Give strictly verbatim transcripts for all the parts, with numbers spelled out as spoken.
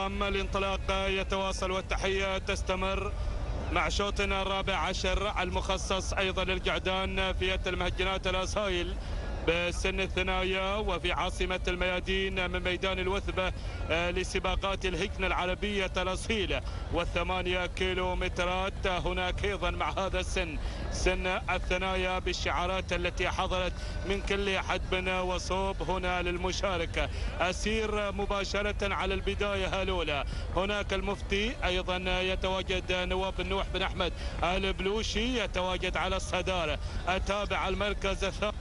الكرام الانطلاق يتواصل والتحية تستمر مع شوطنا الرابع عشر المخصص أيضا للقعدان في المهجنات الأصايل بسن الثنايا وفي عاصمة الميادين من ميدان الوثبة لسباقات الهجنة العربية الأصيلة والثمانية كيلو مترات. هناك أيضا مع هذا السن سن الثنايا بالشعارات التي حضرت من كل حدب وصوب هنا للمشاركة. أسير مباشرة على البداية الأولى. هناك المفتي أيضا يتواجد نواف بن نوح بن أحمد البلوشي يتواجد على الصدارة. أتابع المركز الثاني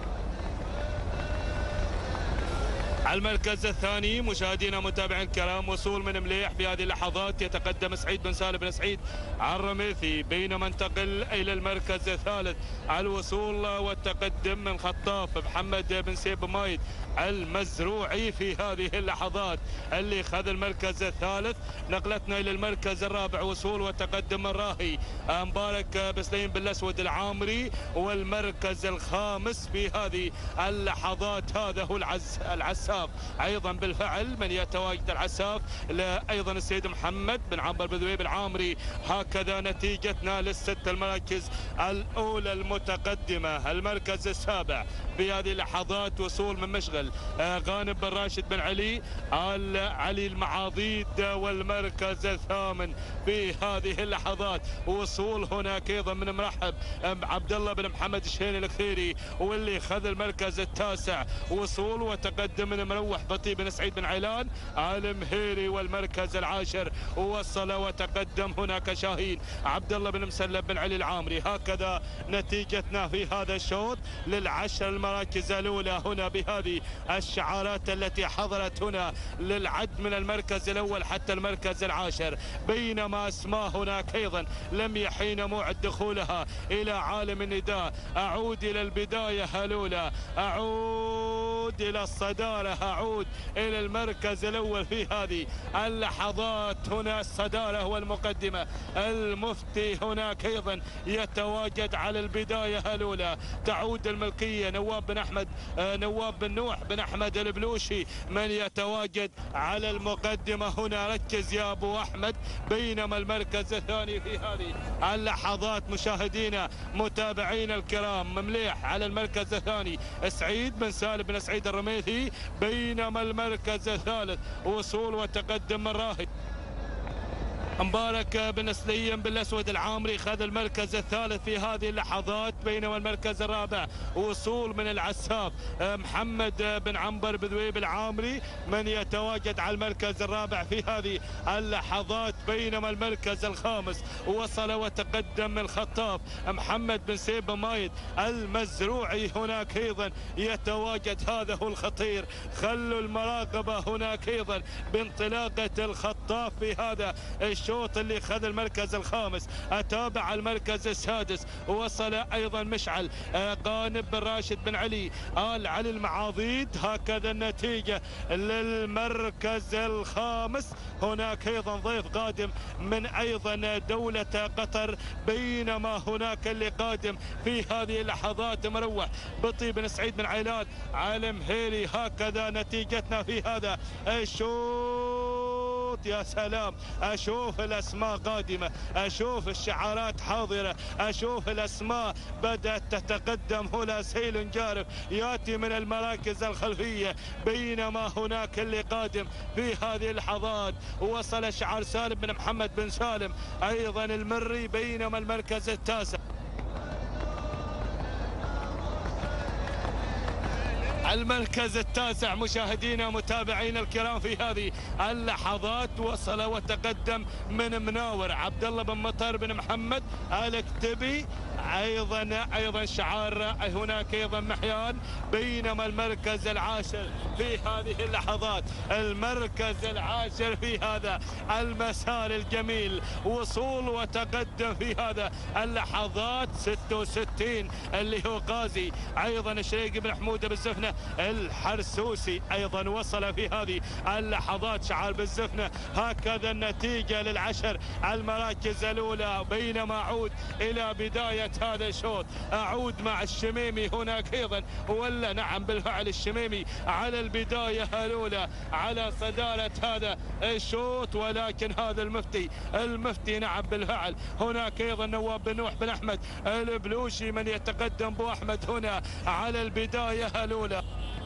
المركز الثاني مشاهدينا متابعين الكرام وصول من مليح في هذه اللحظات يتقدم سعيد بن سالم بن سعيد الرميثي بينما انتقل الى المركز الثالث الوصول والتقدم من خطاف محمد بن سيب مايد المزروعي في هذه اللحظات اللي خذ المركز الثالث. نقلتنا الى المركز الرابع وصول وتقدم من راهي مبارك بسليم بن الاسود العامري والمركز الخامس في هذه اللحظات هذا هو العز العساف ايضا بالفعل من يتواجد العساف ايضا السيد محمد بن عمر بن ذويب العامري. هكذا نتيجتنا للست المراكز الاولى المتقدمه. المركز السابع في هذه اللحظات وصول من مشغل غانم بن راشد بن علي آل علي المعاضيد والمركز الثامن في هذه اللحظات وصول هناك ايضا من مرحب عبد الله بن محمد الشهيني الكثيري واللي خذ المركز التاسع وصول وتقدم من مروح بطي بن سعيد بن عيلان المهيري والمركز العاشر وصل وتقدم هناك شاهين عبد الله بن مسلم بن علي العامري. هكذا نتيجتنا في هذا الشوط للعشر المراكز الاولى هنا بهذه الشعارات التي حضرت هنا للعد من المركز الاول حتى المركز العاشر. بينما اسماء هناك ايضا لم يحين موعد دخولها الى عالم النداء. اعود الى البدايه الاولى، اعود الى الصداره، اعود الى المركز الاول في هذه اللحظات. هنا الصداره والمقدمه. المفتي هناك ايضا يتواجد على البدايه الاولى. تعود الملكيه نواف بن احمد نواف بن نوح بن احمد البلوشي من يتواجد على المقدمه. هنا ركز يا ابو احمد. بينما المركز الثاني في هذه اللحظات مشاهدينا متابعينا الكرام ممليح على المركز الثاني سعيد بن سالم بن سعيد الرميثي. بينما المركز الثالث وصول وتقدم من راهي مبارك بن سليم بن الاسود العامري خذ المركز الثالث في هذه اللحظات. بينما المركز الرابع وصول من العساف محمد بن عنبر بن ذويب العامري من يتواجد على المركز الرابع في هذه اللحظات. بينما المركز الخامس وصل وتقدم من الخطاف محمد بن سيب مايد المزروعي. هناك ايضا يتواجد هذا هو الخطير. خلوا المراقبه هناك ايضا بانطلاقه الخطاف في هذا الشوط اللي خذ المركز الخامس. اتابع المركز السادس وصل ايضا مشعل غانم بن راشد بن علي آل علي المعاضيد. هكذا النتيجه للمركز الخامس. هناك ايضا ضيف قادم من ايضا دوله قطر. بينما هناك اللي قادم في هذه اللحظات مروح بطي بن سعيد بن عيلان عالم هيلي. هكذا نتيجتنا في هذا الشوط. يا سلام، اشوف الاسماء قادمه، اشوف الشعارات حاضره، اشوف الاسماء بدات تتقدم. هنا سيل جارف ياتي من المراكز الخلفيه. بينما هناك اللي قادم في هذه اللحظات وصل شعار سالم بن محمد بن سالم ايضا المري. بينما المركز التاسع المركز التاسع مشاهدينا متابعينا الكرام في هذه اللحظات وصل وتقدم من مناور عبد الله بن مطر بن محمد الكتبي ايضا ايضا شعار هناك ايضا محيان. بينما المركز العاشر في هذه اللحظات المركز العاشر في هذا المسار الجميل وصول وتقدم في هذا اللحظات ستة وستين اللي هو قاضي ايضا الشريق بن حمود بالزفنه الحرسوسي ايضا وصل في هذه اللحظات شعار بالزفنه. هكذا النتيجه للعشر المراكز الاولى. بينما اعود الى بدايه هذا الشوط. أعود مع الشميمي هناك أيضا، ولا نعم بالفعل الشميمي على البداية الأولى على صدارة هذا الشوط، ولكن هذا المفتي المفتي نعم بالفعل. هناك أيضا نواف بن نوح بن أحمد البلوشي من يتقدم بو أحمد هنا على البداية الأولى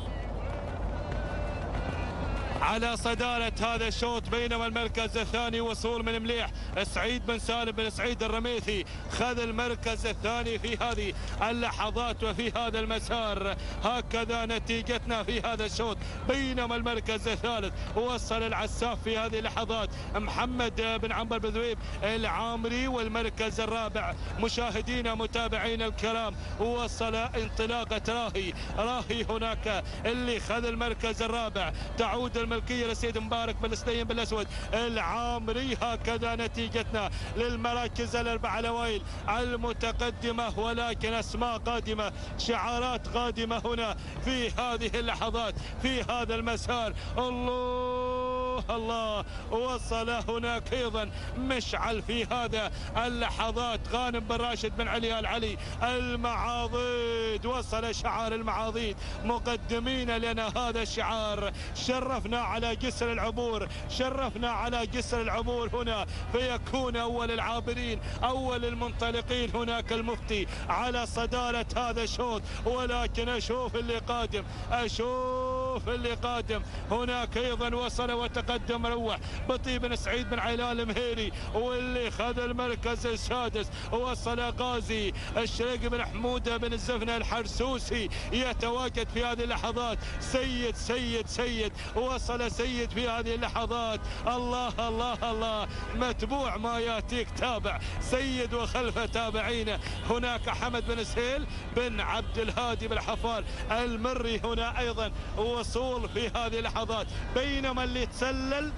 على صدارة هذا الشوط، بينما المركز الثاني وصول من مليح سعيد بن سالم بن سعيد الرميثي خذ المركز الثاني في هذه اللحظات وفي هذا المسار. هكذا نتيجتنا في هذا الشوط، بينما المركز الثالث وصل العساف في هذه اللحظات محمد بن عنبر بن ذويب العامري، والمركز الرابع مشاهدينا متابعين الكرام وصل انطلاقة راهي راهي هناك اللي خذ المركز الرابع. تعود الملكية لسيد مبارك بن سليم بن الأسود العامري. هكذا نتيجتنا للمراكز الأربعة الأوائل المتقدمة، ولكن أسماء قادمة، شعارات قادمة هنا في هذه اللحظات في هذا المسار. الله الله، وصل هناك أيضا مشعل في هذا اللحظات غانم بن راشد بن علي العلي المعاضيد. وصل شعار المعاضيد مقدمين لنا هذا الشعار. شرفنا على جسر العبور، شرفنا على جسر العبور هنا، فيكون أول العابرين أول المنطلقين هناك المفتي على صدارة هذا الشوط. ولكن أشوف اللي قادم، أشوف اللي قادم هناك أيضا. وصل وتقدم روح بطي بن سعيد بن عيلان المهيري، واللي خذ المركز السادس. وصل غازي الشريق بن حمود بن الزفنة الحرسوسي يتواجد في هذه اللحظات. سيد سيد سيد وصل سيد في هذه اللحظات. الله الله الله، متبوع ما ياتيك تابع سيد وخلفه تابعين. هناك حمد بن سهيل بن عبد الهادي بن حفار المري هنا أيضا وصول في هذه اللحظات. بينما اللي تسلل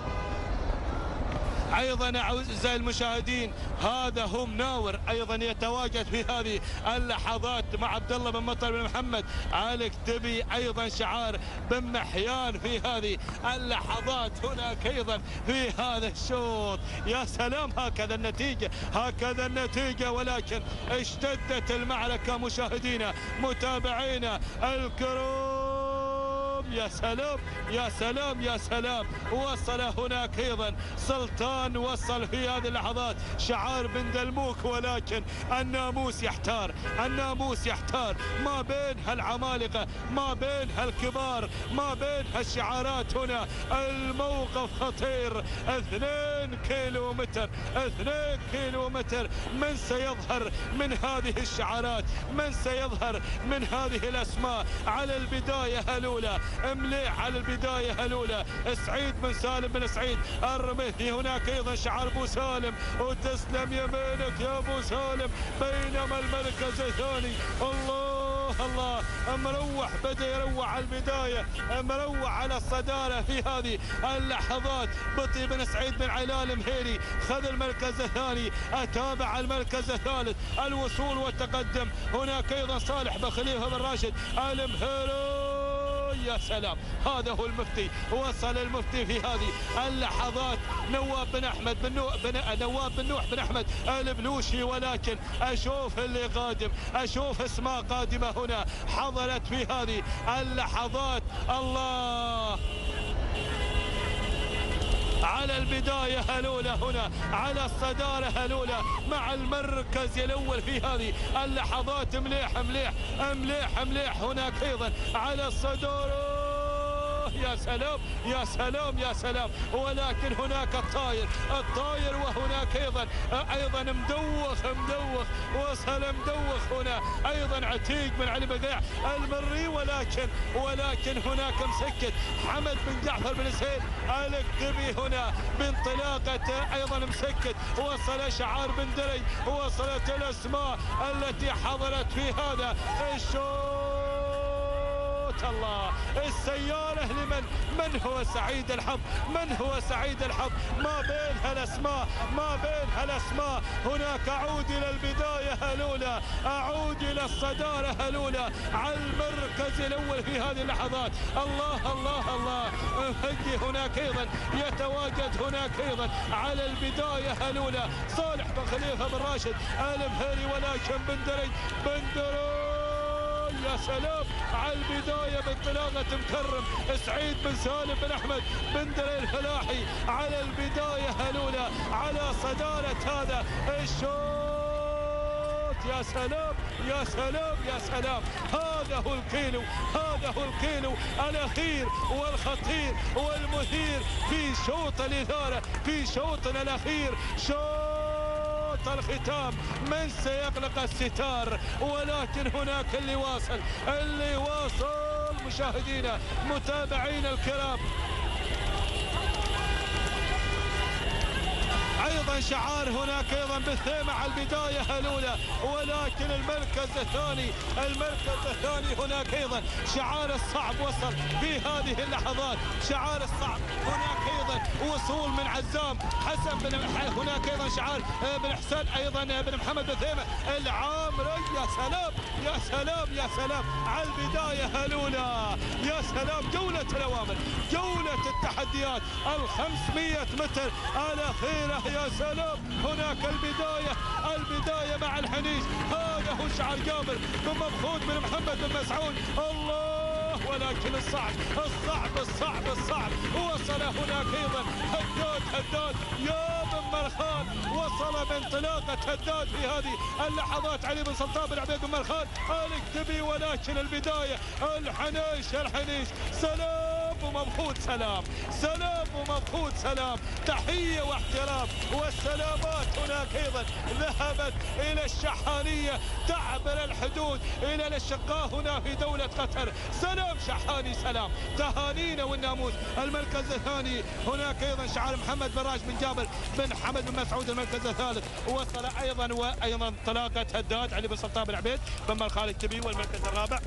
ايضا اعزائي المشاهدين هذا هو مناور ايضا يتواجد في هذه اللحظات مع عبد الله بن مطر بن محمد الكتبي، ايضا شعار بن محيان في هذه اللحظات هناك ايضا في هذا الشوط. يا سلام، هكذا النتيجه هكذا النتيجه، ولكن اشتدت المعركه مشاهدينا متابعينا الكرام. يا سلام يا سلام يا سلام، وصل هناك ايضا سلطان، وصل في هذه اللحظات شعار بن دلموك، ولكن الناموس يحتار الناموس يحتار ما بين هالعمالقه ما بين هالكبار ما بين هالشعارات. هنا الموقف خطير، اثنين كيلو متر اثنين كيلو متر. من سيظهر من هذه الشعارات؟ من سيظهر من هذه الاسماء؟ على البدايه الاولى مليح، على البدايه الاولى سعيد بن سالم بن سعيد الرميثي. هناك ايضا شعار ابو سالم، وتسلم يمينك يا ابو سالم. بينما المركز الثاني الله الله مروح، بدا يروح على البدايه، مروح على الصداره في هذه اللحظات. بطي بن سعيد بن عيلان المهيري خذ المركز الثاني، اتابع المركز الثالث الوصول والتقدم. هناك ايضا صالح بن خليفه بن راشد المهيري. يا سلام، هذا هو المفتي، وصل المفتي في هذه اللحظات. نواف بن احمد بن, نو... بن... نواف بن نوح بن احمد البلوشي، ولكن اشوف اللي قادم، اشوف اسماء قادمه هنا حضرت في هذه اللحظات. الله، على البداية الأولى هنا على الصدارة الأولى مع المركز الأول في هذه اللحظات. مليح مليح مليح مليح. هناك أيضا على الصدارة. يا سلام يا سلام يا سلام، ولكن هناك الطاير الطاير وهناك ايضا ايضا مدوخ مدوخ وصل مدوخ هنا ايضا عتيق بن علي بقيع المري، ولكن ولكن هناك مسكت حمد بن جعفر بن سهيل الكتبي هنا بانطلاقه ايضا مسكت. وصل شعار بن دري، وصلت الاسماء التي حضرت في هذا الشوط. الله، السيارة لمن؟ من هو سعيد الحظ؟ من هو سعيد الحظ؟ ما بين هالاسماء ما بين هالاسماء. هناك اعود الى البداية الاولى الأولى، أعود إلى الصدارة الأولى على المركز الأول في هذه اللحظات. الله الله الله، هجي هناك أيضا يتواجد هناك أيضا على البداية الأولى صالح بن خليفة بن راشد المهيري، ولكن بندري بندري يا سلام على البداية بانطلاقة مكرم سعيد بن سالم بن أحمد بن دري الفلاحي على البداية الأولى على صدارة هذا الشوط. يا سلام يا سلام يا سلام، هذا هو الكيلو، هذا هو الكيلو الأخير والخطير والمثير في شوط الإثارة، في شوطنا الأخير، شوط الختام. من سيغلق الستار؟ ولكن هناك اللي واصل، اللي واصل مشاهدينا متابعينا الكرام. ايضا شعار هناك ايضا بالثيمة على البداية الاولى، ولكن المركز الثاني، المركز الثاني هناك ايضا شعار الصعب وصل في هذه اللحظات، شعار الصعب هناك ايضا وصول من عزام حسن بن، هناك ايضا شعار بن حسين ايضا بن محمد بالثيمة العامري. يا سلام يا سلام يا سلام على البداية الاولى، يا سلام جولة الاوامر، جولة التحديات الخمسمية متر الاخيرة. يا سلام هناك البداية، البداية مع الحنيش، هذا هو شعار جابر بن مبخوت بن محمد بن مسعود. الله، ولكن الصعب الصعب الصعب الصعب وصل هناك ايضا هداد هداد يا بن مرخان، وصل بانطلاقة هداد في هذه اللحظات علي بن سلطان بن عبيد بن مرخان الاكتبي، ولكن البداية الحنيش الحنيش. سلام ومبخوت سلام، سلام ومبخوت سلام، تحية واحترام والسلامات هناك ايضا ذهبت الى الشحانية تعبر الحدود الى الاشقاء هنا في دولة قطر. سلام شحاني سلام، تهانينا والناموس. المركز الثاني هناك ايضا شعار محمد بن راشد بن جابر بن حمد بن مسعود. المركز الثالث وصل ايضا وايضا انطلاقة هداد علي بن سلطان بن عبيد بن مرخان التبي. والمركز الرابع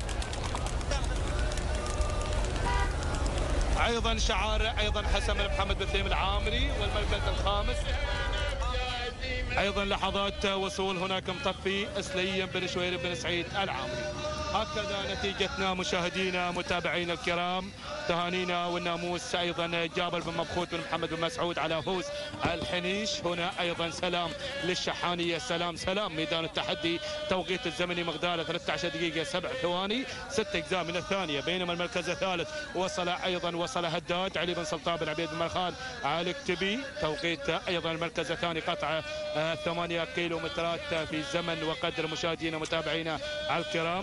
ايضا شعار ايضا حسن بن محمد بن ثيم العامري. والمركز الخامس ايضا لحظات وصول هناك مطفي اسليم بن شويري بن سعيد العامري. هكذا نتيجتنا مشاهدينا متابعينا الكرام، تهانينا والناموس ايضا جابر بن مبخوت بن محمد بن مسعود على فوز الحنيش. هنا ايضا سلام للشحانيه، سلام سلام ميدان التحدي، توقيت الزمني مقداره ثلاثة عشر دقيقه سبع ثواني ست اجزاء من الثانيه. بينما المركز الثالث وصل ايضا وصل هداد علي بن سلطان بن عبيد بن مرخان على الكتبي، توقيت ايضا المركز الثاني قطع ثمانية كيلو مترات في زمن وقدر. مشاهدينا متابعينا الكرام،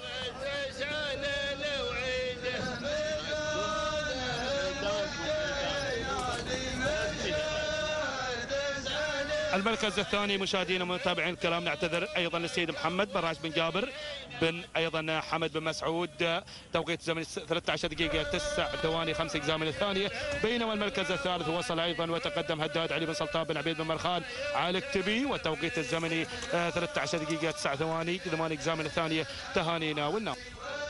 المركز الثاني مشاهدينا متابعين الكرام نعتذر ايضا للسيد محمد بن راشد بن جابر بن ايضا حمد بن مسعود، توقيت زمن ثلاثة عشر دقيقه تسع ثواني خمس اجزاء من الثانيه. بينما المركز الثالث وصل ايضا وتقدم هداد علي بن سلطان بن عبيد بن مرخان على الكتبي، والتوقيت الزمني ثلاثة عشر دقيقه تسع ثواني ثمان اجزاء من الثانيه. تهانينا والنام.